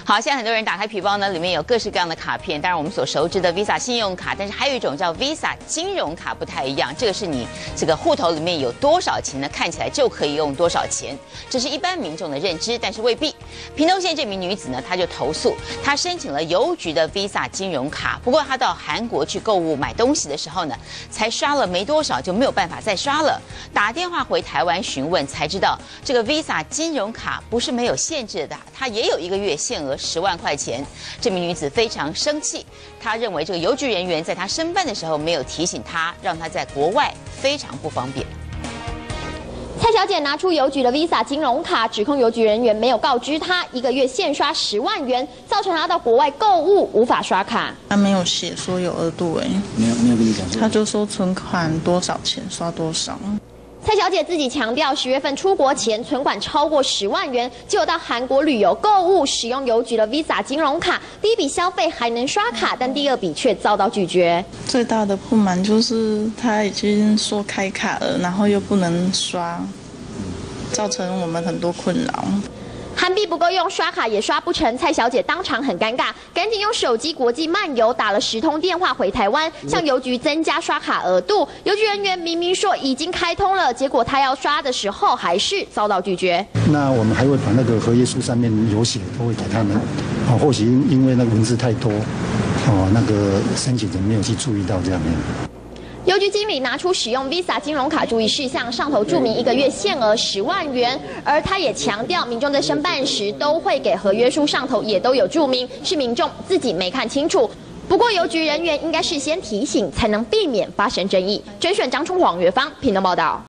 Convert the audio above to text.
好，现在很多人打开皮包呢，里面有各式各样的卡片。当然，我们所熟知的 Visa 信用卡，但是还有一种叫 Visa 金融卡，不太一样。这个是你这个户头里面有多少钱呢？看起来就可以用多少钱，这是一般民众的认知，但是未必。屏东县这名女子呢，她就投诉，她申请了邮局的 Visa 金融卡，不过她到韩国去购物买东西的时候呢，才刷了没多少就没有办法再刷了。打电话回台湾询问，才知道这个 Visa 金融卡不是没有限制的，它也有一个月限额10万块钱。这名女子非常生气，她认为这个邮局人员在她申办的时候没有提醒她，让她在国外非常不方便。 蔡小姐拿出邮局的 Visa 金融卡，指控邮局人员没有告知她一个月限刷10万元，造成她到国外购物无法刷卡。 他没有写说有额度没有跟你讲。 他就说存款多少钱刷多少。 蔡小姐自己强调，10月份出国前存款超过10万元，就有到韩国旅游购物，使用邮局的 Visa 金融卡，第一笔消费还能刷卡，但第二笔却遭到拒绝。 最大的不满就是他已经说开卡了，然后又不能刷，造成我们很多困扰。 韩币不够用，刷卡也刷不成，蔡小姐当场很尴尬，赶紧用手机国际漫游打了10通电话回台湾，向邮局增加刷卡额度。邮局人员明明说已经开通了，结果他要刷的时候还是遭到拒绝。 那我们还会把那个合约书上面有写都会给他们，或许因为那个文字太多，那个申请人没有去注意到这样的。 邮局经理拿出使用 Visa 金融卡注意事项，上头注明一个月限额10万元，而他也强调，民众在申办时都会给合约书上头也都有注明，是民众自己没看清楚。不过邮局人员应该事先提醒，才能避免发生争议。甄选张春华、岳芳，屏东报道。